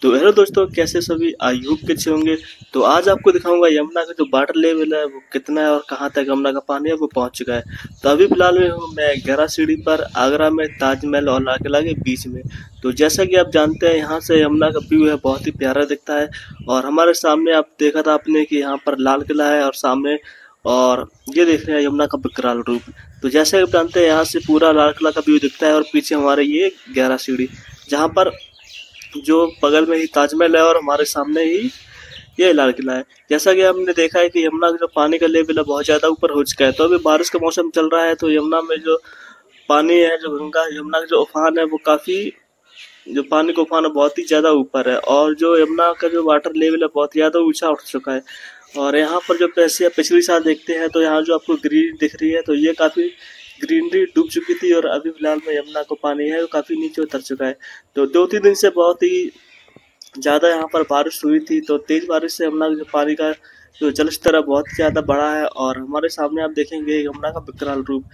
तो हेलो दोस्तों, कैसे सभी? आई होप के अच्छे होंगे। तो आज आपको दिखाऊंगा यमुना का जो वाटर लेवल है वो कितना है और कहाँ तक यमुना का पानी है वो पहुंच चुका है। तो अभी फिलहाल में हूँ मैं 11 सीढ़ी पर, आगरा में, ताजमहल और लाल किला के बीच में। तो जैसा कि आप जानते हैं, यहाँ से यमुना का व्यू है बहुत ही प्यारा दिखता है। और हमारे सामने आप देखा था आपने कि यहाँ पर लाल किला है और सामने, और ये देख रहे हैं यमुना का विकराल रूप। तो जैसे आप जानते हैं, यहाँ से पूरा लाल किला का व्यू दिखता है और पीछे हमारे ये 11 सीढ़ी, जहाँ पर जो बगल में ही ताजमहल है और हमारे सामने ही ये लाल किला है। जैसा कि हमने देखा है कि यमुना का जो पानी का लेवल है बहुत ज़्यादा ऊपर हो चुका है। तो अभी बारिश का मौसम चल रहा है, तो यमुना में जो पानी है, जो गंगा यमुना का जो उफान है वो काफ़ी, जो पानी का उफान है बहुत ही ज़्यादा ऊपर है। और जो यमुना का जो वाटर लेवल है बहुत ज़्यादा ऊंचा उठ चुका है। और यहाँ पर जो पैसे पिछली साल देखते हैं तो यहाँ जो आपको ग्रीन दिख रही है, तो ये काफ़ी ग्रीनरी डूब चुकी थी और अभी फिलहाल में यमुना का पानी है वो काफ़ी नीचे उतर चुका है। तो 2-3 दिन से बहुत ही ज़्यादा यहाँ पर बारिश हुई थी। तो तेज़ बारिश से यमुना के जो पानी का जो जल स्तर है बहुत ज़्यादा बढ़ा है और हमारे सामने आप देखेंगे यमुना का विकराल रूप।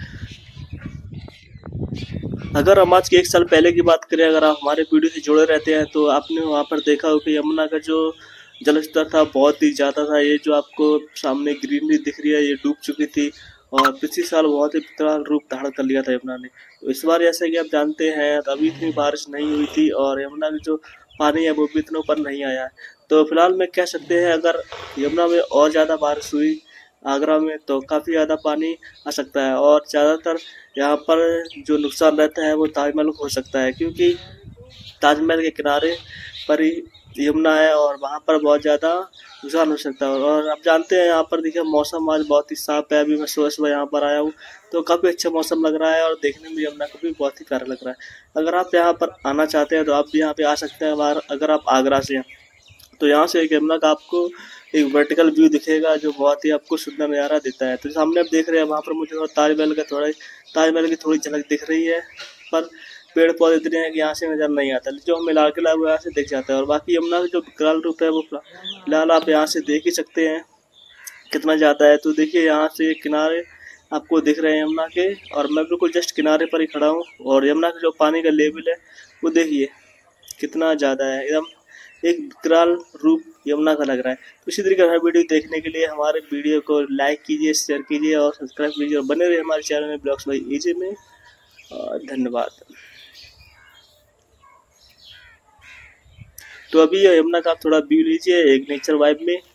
अगर हम आज के 1 साल पहले की बात करें, अगर आप हमारे वीडियो से जुड़े रहते हैं तो आपने वहाँ पर देखा हो कि यमुना का जो जल स्तर था बहुत ही ज़्यादा था। ये जो आपको सामने ग्रीनरी दिख रही है ये डूब चुकी थी और पिछले साल बहुत ही विकराल रूप धारण कर लिया था यमुना ने। तो इस बार जैसे कि आप जानते हैं अभी इतनी बारिश नहीं हुई थी और यमुना की जो पानी है वो भी इतना ऊपर नहीं आया है। तो फिलहाल में कह सकते हैं अगर यमुना में और ज़्यादा बारिश हुई आगरा में तो काफ़ी ज़्यादा पानी आ सकता है। और ज़्यादातर यहाँ पर जो नुकसान रहता है वो ताजमहल को हो सकता है, क्योंकि ताजमहल के किनारे पर ही यमुना है और वहाँ पर बहुत ज़्यादा नुकसान हो सकता है। और आप जानते हैं यहाँ पर देखिए मौसम आज बहुत ही साफ है। अभी मैं सुबह सुबह यहाँ पर आया हूँ तो काफ़ी अच्छा मौसम लग रहा है और देखने में यमुना को भी बहुत ही प्यारा लग रहा है। अगर आप यहाँ पर आना चाहते हैं तो आप भी यहाँ पे आ सकते हैं। अगर आप आगरा से हैं तो यहाँ से एक यमुना का आपको एक वर्टिकल व्यू दिखेगा जो बहुत ही आपको सुंदर नज़ारा देता है। तो सामने आप देख रहे हैं वहाँ पर मुझे ताजमहल की थोड़ी झलक दिख रही है, पर पेड़ पौधे इतने हैं कि यहाँ से नज़र नहीं आता। जो हमें लाल किला है वो यहाँ से दिख जाता है और बाकी यमुना का जो विकराल रूप है वो फिलहाल आप यहाँ से देख ही सकते हैं कितना ज़्यादा है। तो देखिए यहाँ से किनारे आपको दिख रहे हैं यमुना के, और मैं बिल्कुल जस्ट किनारे पर ही खड़ा हूँ और यमुना का जो पानी का लेवल है वो देखिए कितना ज़्यादा है। एकदम एक विकराल रूप यमुना का लग रहा है। तो इसी तरीके का वीडियो देखने के लिए हमारे वीडियो को लाइक कीजिए, शेयर कीजिए और सब्सक्राइब कीजिए और बने रहिए हमारे चैनल में ब्लॉग्स बाय एजे में। धन्यवाद। तो अभी यमुना का आप थोड़ा व्यू लीजिए एक नेचर वाइब में।